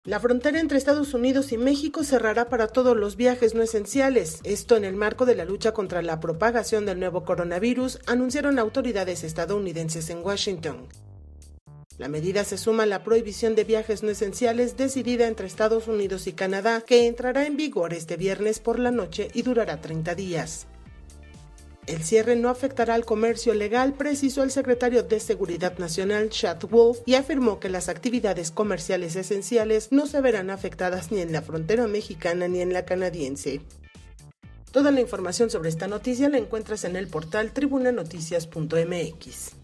La frontera entre Estados Unidos y México cerrará para todos los viajes no esenciales. Esto en el marco de la lucha contra la propagación del nuevo coronavirus, anunciaron autoridades estadounidenses en Washington. La medida se suma a la prohibición de viajes no esenciales decidida entre Estados Unidos y Canadá, que entrará en vigor este viernes por la noche y durará 30 días. El cierre no afectará al comercio legal, precisó el secretario de Seguridad Nacional, Chad Wolf, y afirmó que las actividades comerciales esenciales no se verán afectadas ni en la frontera mexicana ni en la canadiense. Toda la información sobre esta noticia la encuentras en el portal tribunanoticias.mx.